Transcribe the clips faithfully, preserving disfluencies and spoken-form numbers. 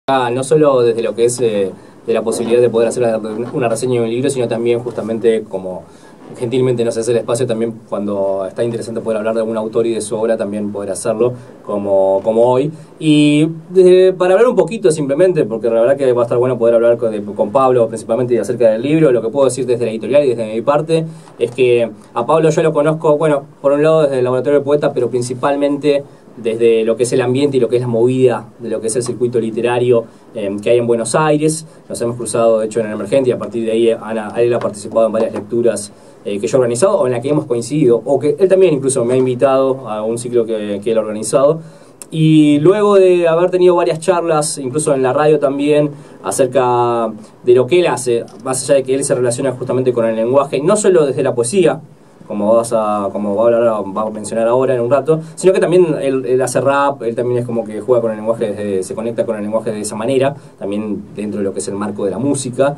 Ah, no solo desde lo que es eh, de la posibilidad de poder hacer una reseña de un libro, sino también justamente como gentilmente nos hace el espacio también cuando está interesante poder hablar de algún autor y de su obra, también poder hacerlo como, como hoy. Y de, para hablar un poquito simplemente, porque la verdad que va a estar bueno poder hablar con, de, con Pablo principalmente acerca del libro. Lo que puedo decir desde la editorial y desde mi parte es que a Pablo yo lo conozco, bueno, por un lado desde el Laboratorio del Poeta, pero principalmente desde lo que es el ambiente y lo que es la movida de lo que es el circuito literario eh, que hay en Buenos Aires. Nos hemos cruzado de hecho en el Emergente y a partir de ahí Ana, él ha participado en varias lecturas eh, que yo he organizado o en las que hemos coincidido, o que él también incluso me ha invitado a un ciclo que, que él ha organizado. Y luego de haber tenido varias charlas, incluso en la radio también, acerca de lo que él hace, más allá de que él se relaciona justamente con el lenguaje, no solo desde la poesía, como vas a como va a, hablar, va a mencionar ahora en un rato, sino que también él, él hace rap, él también es como que juega con el lenguaje, desde, se conecta con el lenguaje de esa manera, también dentro de lo que es el marco de la música.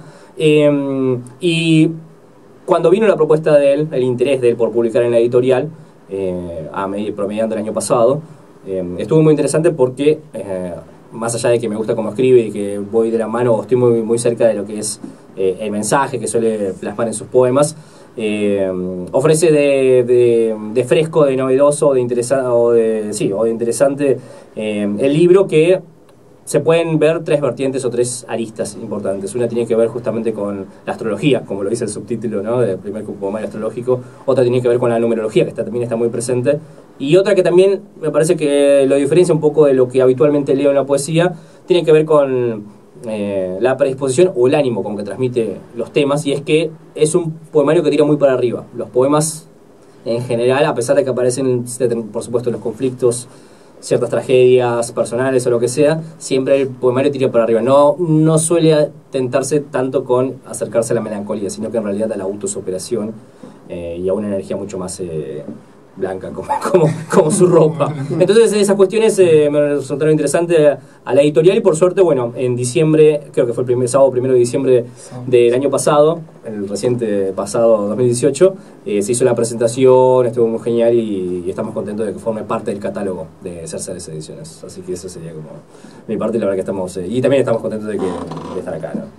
Eh, y cuando vino la propuesta de él, el interés de él por publicar en la editorial, eh, a medio, promediando el año pasado, eh, estuvo muy interesante porque, eh, más allá de que me gusta cómo escribe y que voy de la mano, estoy muy, muy cerca de lo que es eh, el mensaje que suele plasmar en sus poemas, Eh, ofrece de, de, de fresco, de novedoso, de interesante, o de, sí, o de interesante eh, el libro, que se pueden ver tres vertientes o tres aristas importantes. Una tiene que ver justamente con la astrología, como lo dice el subtítulo, ¿no?, del primer poemario astrológico. Otra tiene que ver con la numerología, que está, también está muy presente. Y otra que también me parece que lo diferencia un poco de lo que habitualmente leo en la poesía, tiene que ver con Eh, la predisposición o el ánimo con que transmite los temas, y es que es un poemario que tira muy para arriba. Los poemas en general, a pesar de que aparecen por supuesto los conflictos, ciertas tragedias personales o lo que sea, siempre el poemario tira para arriba, no, no suele tentarse tanto con acercarse a la melancolía, sino que en realidad a la autosuperación eh, y a una energía mucho más eh, blanca, como, como, como su ropa. Entonces esas cuestiones eh, me resultaron interesantes a la editorial, y por suerte, bueno, en diciembre, creo que fue el primer sábado, primero de diciembre del año pasado, el reciente pasado dos mil dieciocho, eh, se hizo la presentación, estuvo muy genial, y, y estamos contentos de que forme parte del catálogo de Cerceres Ediciones. Así que eso sería como mi parte, y la verdad que estamos, eh, y también estamos contentos de, que, de estar acá, ¿no?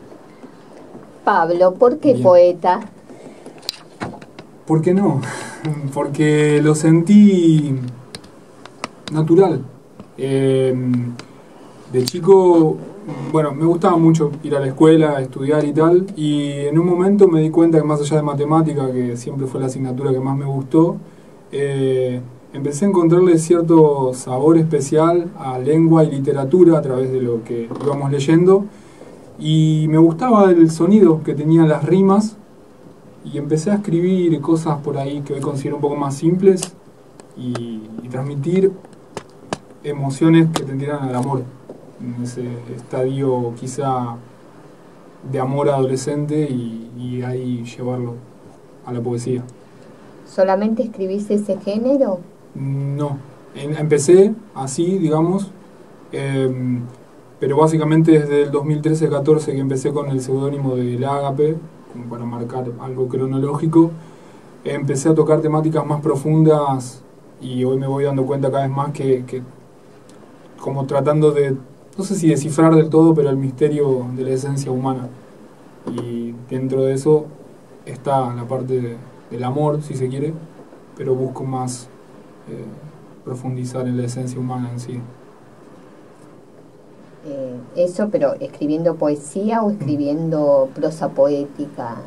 Pablo, ¿por qué Bien. poeta? ¿Por qué no? Porque lo sentí natural. Eh, de chico, bueno, me gustaba mucho ir a la escuela, estudiar y tal, y en un momento me di cuenta que más allá de matemática, que siempre fue la asignatura que más me gustó, eh, empecé a encontrarle cierto sabor especial a lengua y literatura a través de lo que íbamos leyendo, y me gustaba el sonido que tenían las rimas, y empecé a escribir cosas por ahí que hoy considero un poco más simples, y, y transmitir emociones que tendieran al amor, en ese estadio quizá de amor adolescente, y, y ahí llevarlo a la poesía. ¿Solamente escribís ese género? No, en, empecé así, digamos, eh, pero básicamente desde el dos mil trece catorce que empecé con el seudónimo de El Ágape, como para marcar algo cronológico, empecé a tocar temáticas más profundas, y hoy me voy dando cuenta cada vez más que, que como tratando de, no sé si descifrar del todo, pero el misterio de la esencia humana. Y dentro de eso está la parte de, del amor, si se quiere, pero busco más eh, profundizar en la esencia humana en sí. Eh, eso, pero ¿escribiendo poesía o escribiendo prosa poética?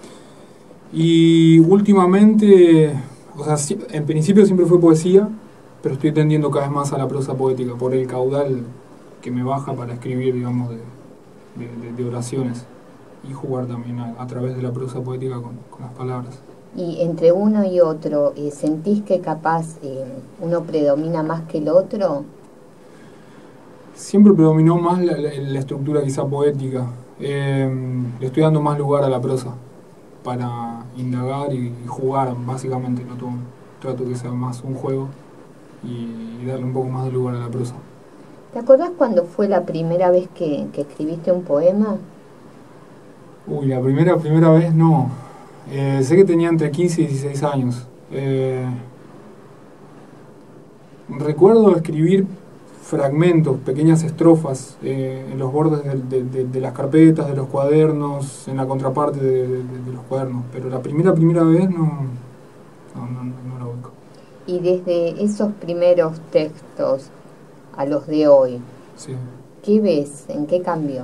Y últimamente, o sea, en principio siempre fue poesía, pero estoy tendiendo cada vez más a la prosa poética por el caudal que me baja para escribir, digamos, de, de, de oraciones, y jugar también a, a través de la prosa poética con, con las palabras. Y entre uno y otro, eh, ¿sentís que capaz eh, uno predomina más que el otro? Siempre predominó más la, la, la estructura quizá poética. Eh, le estoy dando más lugar a la prosa para indagar y, y jugar, básicamente. No todo, trato que sea más un juego y, y darle un poco más de lugar a la prosa. ¿Te acordás cuándo fue la primera vez que, que escribiste un poema? Uy, la primera, primera vez no. Eh, sé que tenía entre quince y dieciséis años. Eh, recuerdo escribir fragmentos, pequeñas estrofas eh, en los bordes de, de, de, de las carpetas, de los cuadernos, en la contraparte de, de, de los cuadernos. Pero la primera, primera vez no, no, no, no la ubico. Y desde esos primeros textos a los de hoy, Sí. ¿qué ves? ¿En qué cambió?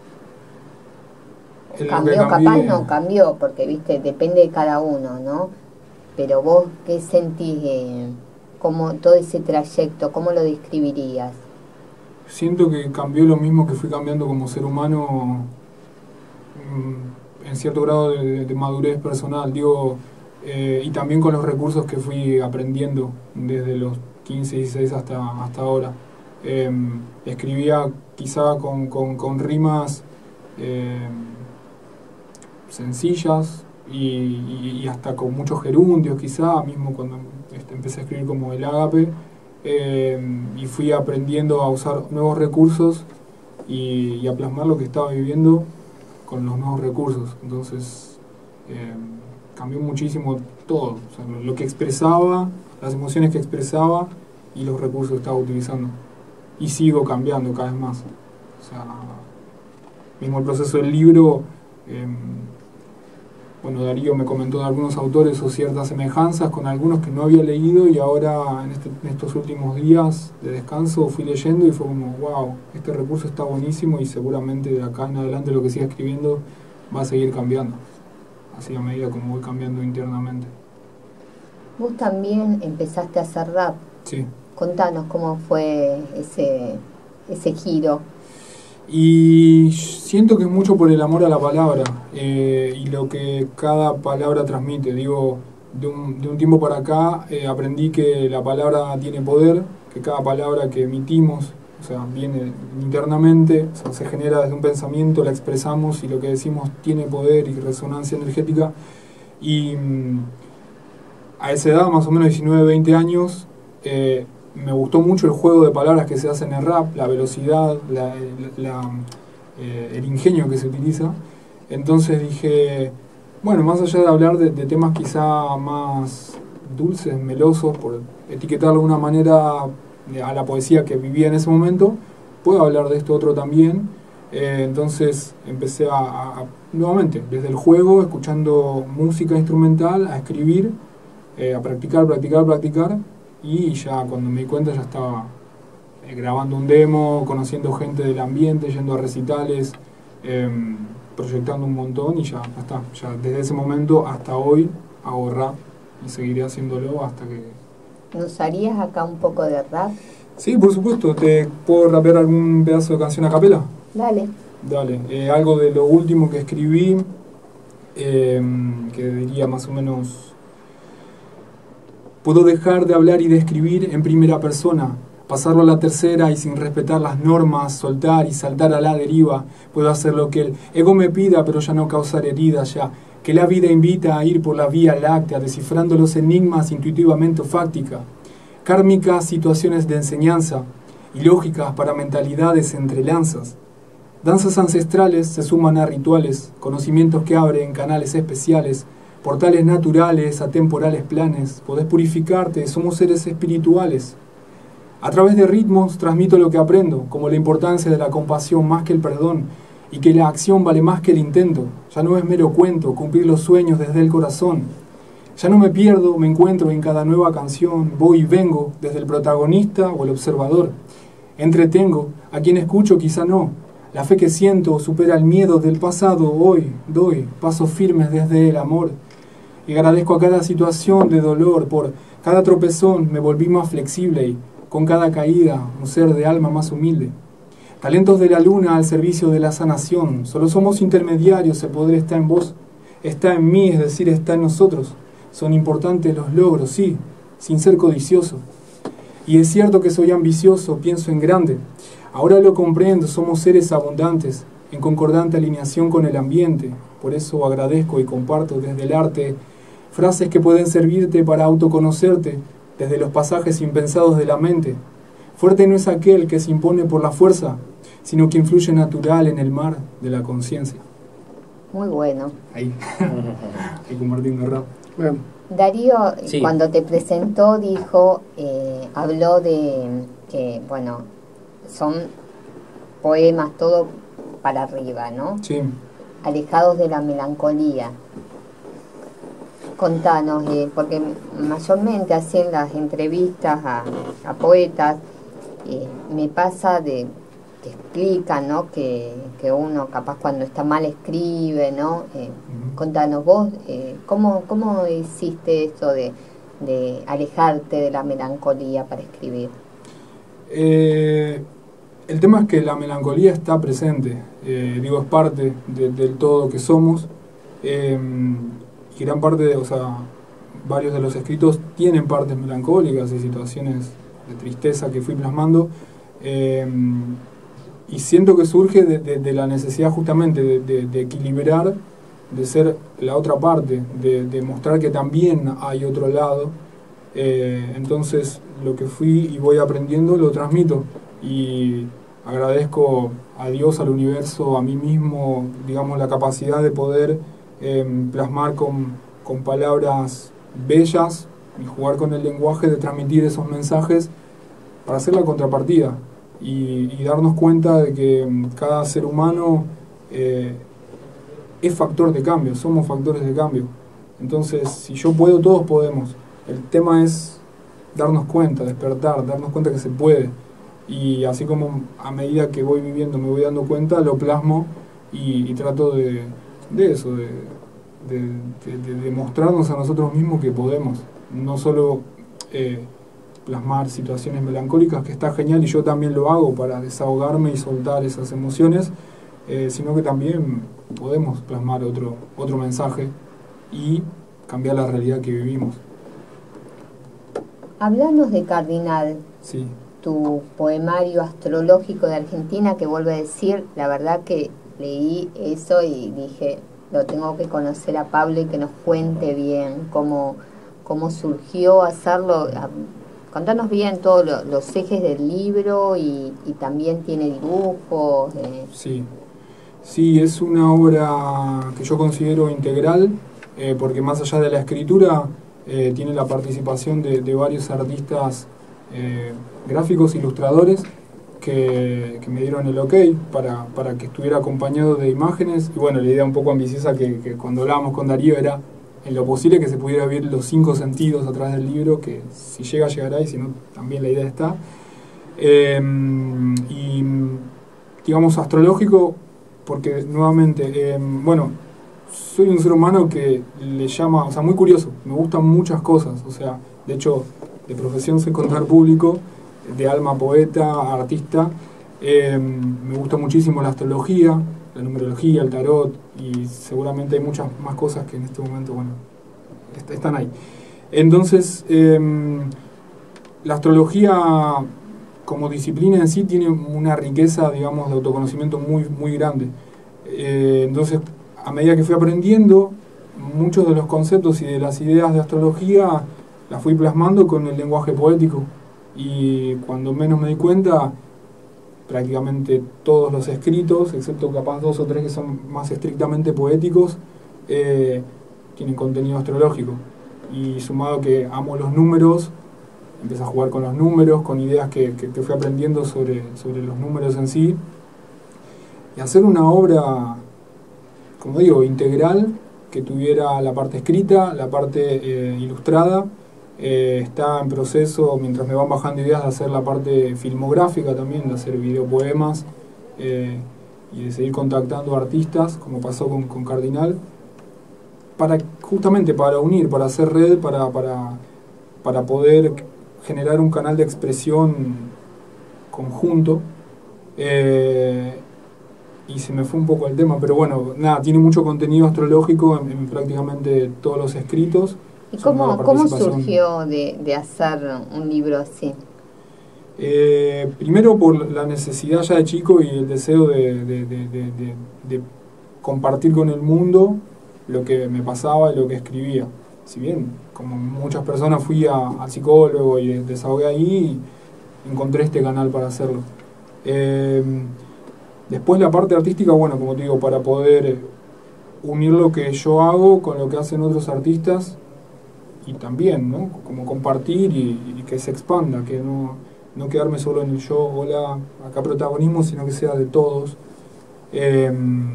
En lo Cambió, que capaz cambié- no cambió, porque viste, depende de cada uno, ¿no? Pero vos, ¿qué sentís? Eh, como todo ese trayecto, ¿cómo lo describirías? Siento que cambió lo mismo que fui cambiando como ser humano, mm, en cierto grado de, de madurez personal, digo, eh, y también con los recursos que fui aprendiendo desde los quince, dieciséis hasta, hasta ahora. Eh, escribía quizá con, con, con rimas eh, sencillas y, y, y hasta con muchos gerundios quizá, mismo cuando este, empecé a escribir como el ágape. Eh, y fui aprendiendo a usar nuevos recursos y, y a plasmar lo que estaba viviendo con los nuevos recursos. Entonces eh, cambió muchísimo todo, o sea, lo, lo que expresaba, las emociones que expresaba y los recursos que estaba utilizando. Y sigo cambiando cada vez más. O sea, mismo el proceso del libro, eh, bueno, Darío me comentó de algunos autores o ciertas semejanzas con algunos que no había leído y ahora en, este, en estos últimos días de descanso fui leyendo y fue como, wow, este recurso está buenísimo y seguramente de acá en adelante lo que siga escribiendo va a seguir cambiando, así a medida como voy cambiando internamente. Vos también empezaste a hacer rap. Sí. Contanos cómo fue ese, ese giro. Y siento que es mucho por el amor a la palabra eh, y lo que cada palabra transmite. Digo, de un, de un tiempo para acá eh, aprendí que la palabra tiene poder, que cada palabra que emitimos, o sea, viene internamente, o sea, se genera desde un pensamiento, la expresamos y lo que decimos tiene poder y resonancia energética. Y mm, a esa edad, más o menos diecinueve, veinte años, eh, me gustó mucho el juego de palabras que se hace en el rap, la velocidad, la, la, eh, el ingenio que se utiliza. Entonces dije, bueno, más allá de hablar de, de temas quizá más dulces, melosos, por etiquetarlo de una manera a la poesía que vivía en ese momento, puedo hablar de esto otro también. Eh, entonces empecé a, a, nuevamente, desde el juego, escuchando música instrumental, a escribir, eh, a practicar, practicar, practicar. Y ya cuando me di cuenta ya estaba eh, grabando un demo, conociendo gente del ambiente, yendo a recitales, eh, proyectando un montón y ya, ya está. Ya desde ese momento hasta hoy hago rap y seguiré haciéndolo hasta que... ¿Nos harías acá un poco de rap? Sí, por supuesto. ¿Te puedo rapear algún pedazo de canción a capela? Dale. Dale. Eh, algo de lo último que escribí, eh, que diría más o menos... Puedo dejar de hablar y de escribir en primera persona, pasarlo a la tercera y sin respetar las normas, soltar y saltar a la deriva. Puedo hacer lo que el ego me pida, pero ya no causar heridas, ya que la vida invita a ir por la vía láctea, descifrando los enigmas intuitivamente fáctica. Kármicas situaciones de enseñanza y lógicas para mentalidades entre lanzas. Danzas ancestrales se suman a rituales, conocimientos que abren canales especiales, portales naturales, atemporales planes, podés purificarte, somos seres espirituales. A través de ritmos transmito lo que aprendo, como la importancia de la compasión más que el perdón, y que la acción vale más que el intento. Ya no es mero cuento, cumplir los sueños desde el corazón. Ya no me pierdo, me encuentro en cada nueva canción, voy y vengo, desde el protagonista o el observador. Entretengo, a quien escucho quizá no. La fe que siento supera el miedo del pasado, hoy doy pasos firmes desde el amor. Y agradezco a cada situación de dolor, por cada tropezón me volví más flexible y con cada caída un ser de alma más humilde. Talentos de la luna al servicio de la sanación, solo somos intermediarios, el poder está en vos, está en mí, es decir, está en nosotros. Son importantes los logros, sí, sin ser codicioso. Y es cierto que soy ambicioso, pienso en grande. Ahora lo comprendo, somos seres abundantes, en concordante alineación con el ambiente. Por eso agradezco y comparto desde el arte frases que pueden servirte para autoconocerte desde los pasajes impensados de la mente. Fuerte no es aquel que se impone por la fuerza, sino que influye natural en el mar de la conciencia. Muy bueno. Ahí, ahí compartiendo rap. Bueno, Darío, Sí. cuando te presentó, dijo, eh, habló de que, bueno, son poemas, todo para arriba, ¿no? Sí. Alejados de la melancolía. Contanos, eh, porque mayormente así en las entrevistas a, a poetas, eh, me pasa de que explican, ¿no? Que, que uno capaz cuando está mal escribe, ¿no? Eh, uh-huh. Contanos vos, eh, ¿cómo, ¿cómo hiciste esto de, de alejarte de la melancolía para escribir? Eh, el tema es que la melancolía está presente, eh, digo, es parte de, del todo que somos, eh, y gran parte, de, o sea, varios de los escritos tienen partes melancólicas y situaciones de tristeza que fui plasmando, eh, y siento que surge de, de, de la necesidad justamente de, de, de equilibrar, de ser la otra parte, de, de mostrar que también hay otro lado. Eh, entonces lo que fui y voy aprendiendo lo transmito y agradezco a Dios, al universo, a mí mismo, digamos, la capacidad de poder eh, plasmar con, con palabras bellas y jugar con el lenguaje, de transmitir esos mensajes para hacer la contrapartida y, y darnos cuenta de que cada ser humano eh, es factor de cambio, somos factores de cambio. Entonces, si yo puedo, todos podemos. El tema es darnos cuenta, despertar, darnos cuenta que se puede. Y así como a medida que voy viviendo me voy dando cuenta, lo plasmo y, y trato de, de eso, de, de, de, de demostrarnos a nosotros mismos que podemos. No solo eh, plasmar situaciones melancólicas, que está genial y yo también lo hago para desahogarme y soltar esas emociones, eh, sino que también podemos plasmar otro, otro mensaje y cambiar la realidad que vivimos. Hablanos de Cardinal, sí. Tu poemario astrológico de Argentina, que vuelvo a decir, la verdad que leí eso y dije, lo tengo que conocer a Pablo y que nos cuente bien cómo, cómo surgió hacerlo. Contanos bien todos lo, los ejes del libro y, y también tiene dibujos. Eh. Sí. sí, es una obra que yo considero integral, eh, porque más allá de la escritura, eh, tiene la participación de, de varios artistas eh, gráficos, ilustradores, que, que me dieron el ok para, para que estuviera acompañado de imágenes. Y bueno, la idea un poco ambiciosa que, que cuando hablábamos con Darío era en lo posible que se pudiera ver los cinco sentidos a través del libro, que si llega, llegará, y si no, también la idea está. Eh, y digamos astrológico, porque nuevamente, eh, bueno, soy un ser humano que le llama, o sea, muy curioso, me gustan muchas cosas, o sea, de hecho, de profesión soy contador público, de alma poeta, artista, eh, me gusta muchísimo la astrología, la numerología, el tarot, y seguramente hay muchas más cosas que en este momento, bueno, est están ahí. Entonces, eh, la astrología como disciplina en sí tiene una riqueza, digamos, de autoconocimiento muy, muy grande. Eh, entonces, a medida que fui aprendiendo, muchos de los conceptos y de las ideas de astrología las fui plasmando con el lenguaje poético. Y cuando menos me di cuenta, prácticamente todos los escritos, excepto capaz dos o tres que son más estrictamente poéticos, eh, tienen contenido astrológico. Y sumado que amo los números, empecé a jugar con los números, con ideas que, que, que fui aprendiendo sobre, sobre los números en sí. Y hacer una obra, como digo, integral, que tuviera la parte escrita, la parte eh, ilustrada. Eh, está en proceso, mientras me van bajando ideas, de hacer la parte filmográfica también, de hacer videopoemas eh, y de seguir contactando artistas, como pasó con, con Cardinal, para justamente para unir, para hacer red, para, para, para poder generar un canal de expresión conjunto. Eh, y se me fue un poco el tema, pero bueno, nada, tiene mucho contenido astrológico en, en prácticamente todos los escritos. ¿Y cómo, cómo surgió de, de hacer un libro así? Eh, primero por la necesidad ya de chico y el deseo de, de, de, de, de, de compartir con el mundo lo que me pasaba y lo que escribía. Si bien, como muchas personas, fui a, al psicólogo y desahogué ahí, y encontré este canal para hacerlo. Eh, después la parte artística, bueno, como te digo, para poder unir lo que yo hago con lo que hacen otros artistas, y también, ¿no?, como compartir y, y que se expanda, que no, no quedarme solo en el yo, hola, acá protagonismo, sino que sea de todos. Eh,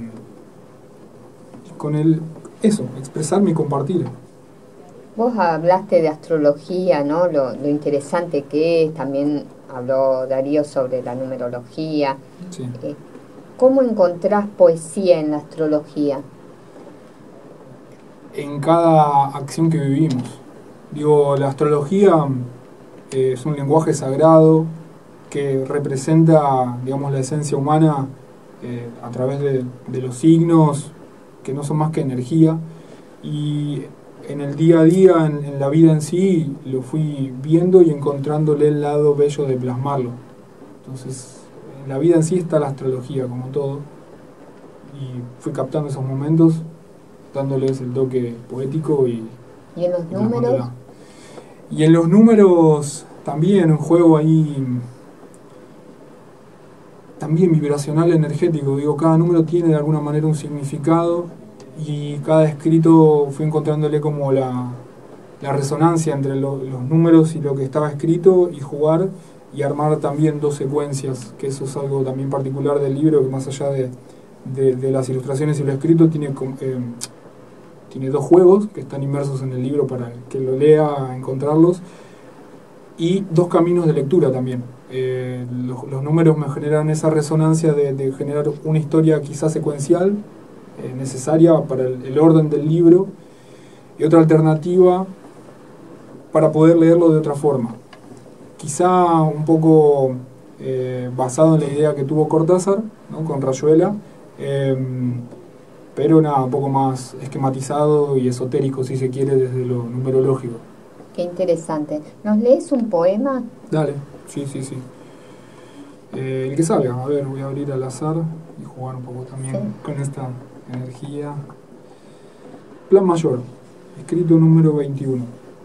con el, eso, expresarme y compartir. Vos hablaste de astrología, ¿no? Lo, lo interesante que es, también habló Darío sobre la numerología. Sí. Eh, ¿Cómo encontrás poesía en la astrología? En cada acción que vivimos. Digo, la astrología eh, es un lenguaje sagrado que representa, digamos, la esencia humana eh, a través de, de los signos, que no son más que energía, y en el día a día, en, en la vida en sí, lo fui viendo y encontrándole el lado bello de plasmarlo. Entonces, en la vida en sí está la astrología, como todo, y fui captando esos momentos, dándoles el toque poético y... ¿Y en los y números? plasmándola. Y en los números también un juego ahí, también vibracional, energético. Digo, cada número tiene de alguna manera un significado y cada escrito fui encontrándole como la, la resonancia entre lo, los números y lo que estaba escrito, y jugar y armar también dos secuencias, que eso es algo también particular del libro, que más allá de, de, de las ilustraciones y lo escrito, tiene, eh, tiene dos juegos que están inmersos en el libro para el que lo lea, encontrarlos, y dos caminos de lectura también. Eh, los, los números me generan esa resonancia de, de generar una historia quizás secuencial, eh, necesaria para el, el orden del libro, y otra alternativa para poder leerlo de otra forma. Quizá un poco eh, basado en la idea que tuvo Cortázar, ¿no?, con Rayuela, eh, pero nada, un poco más esquematizado y esotérico, si se quiere, desde lo numerológico. Qué interesante. ¿Nos lees un poema? Dale, sí, sí, sí. Eh, el que salga, a ver, voy a abrir al azar y jugar un poco también sí. con esta energía. Plan mayor, escrito número veintiuno.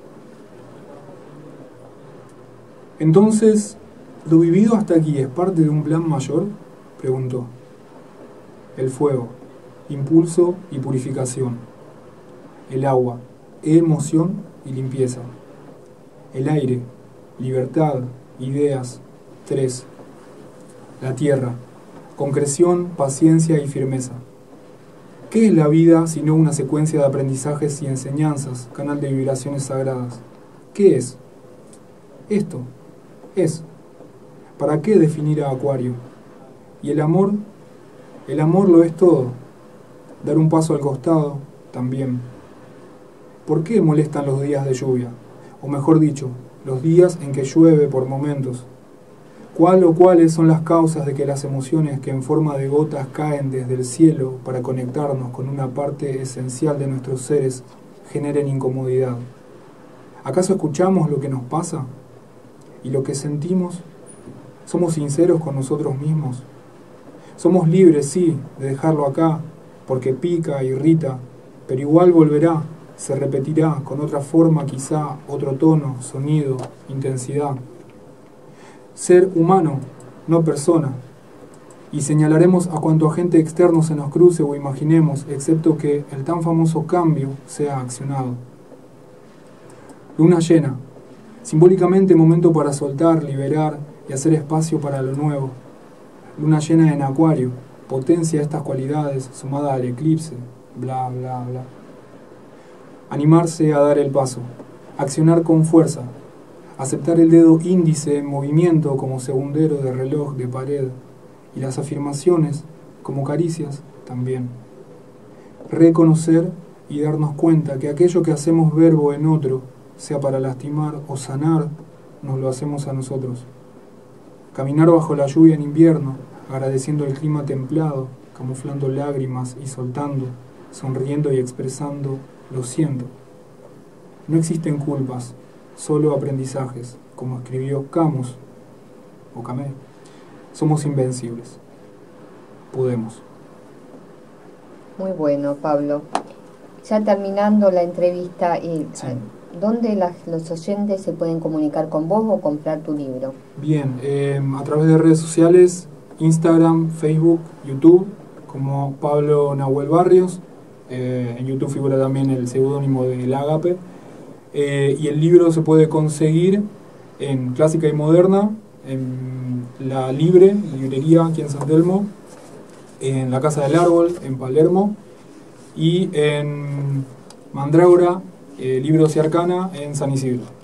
Entonces, ¿lo vivido hasta aquí es parte de un plan mayor?, preguntó. El fuego, impulso y purificación. El agua, emoción y limpieza. El aire, libertad, ideas, tres. La tierra, concreción, paciencia y firmeza. ¿Qué es la vida sino una secuencia de aprendizajes y enseñanzas, canal de vibraciones sagradas? ¿Qué es? Esto es. ¿Para qué definir a Acuario? ¿Y el amor? El amor lo es todo. Dar un paso al costado, también. ¿Por qué molestan los días de lluvia? O mejor dicho, los días en que llueve por momentos. ¿Cuál o cuáles son las causas de que las emociones que en forma de gotas caen desde el cielo para conectarnos con una parte esencial de nuestros seres generen incomodidad? ¿Acaso escuchamos lo que nos pasa? ¿Y lo que sentimos? ¿Somos sinceros con nosotros mismos? Somos libres, sí, de dejarlo acá, porque pica, irrita, pero igual volverá, se repetirá, con otra forma quizá, otro tono, sonido, intensidad. Ser humano, no persona. Y señalaremos a cuanto agente externo se nos cruce o imaginemos, excepto que el tan famoso cambio sea accionado. Luna llena, simbólicamente momento para soltar, liberar y hacer espacio para lo nuevo. Luna llena en Acuario, potencia estas cualidades sumada al eclipse, bla, bla, bla. Animarse a dar el paso, accionar con fuerza, aceptar el dedo índice en movimiento como segundero de reloj de pared, y las afirmaciones como caricias también. Reconocer y darnos cuenta que aquello que hacemos verbo en otro, sea para lastimar o sanar, nos lo hacemos a nosotros. Caminar bajo la lluvia en invierno, agradeciendo el clima templado, camuflando lágrimas y soltando, sonriendo y expresando, lo siento. No existen culpas, solo aprendizajes, como escribió Camus, o Camus. Somos invencibles. Podemos. Muy bueno, Pablo. Ya terminando la entrevista, y sí. ¿Dónde las, los oyentes se pueden comunicar con vos o comprar tu libro? Bien, eh, a través de redes sociales, Instagram, Facebook, YouTube, como Pablo Nahuel Barrios. Eh, en YouTube figura también el seudónimo de El Ágape. Eh, y el libro se puede conseguir en Clásica y Moderna, en La Libre, librería aquí en San Telmo, en la Casa del Árbol, en Palermo, y en Mandrágora, eh, Libros y Arcana, en San Isidro.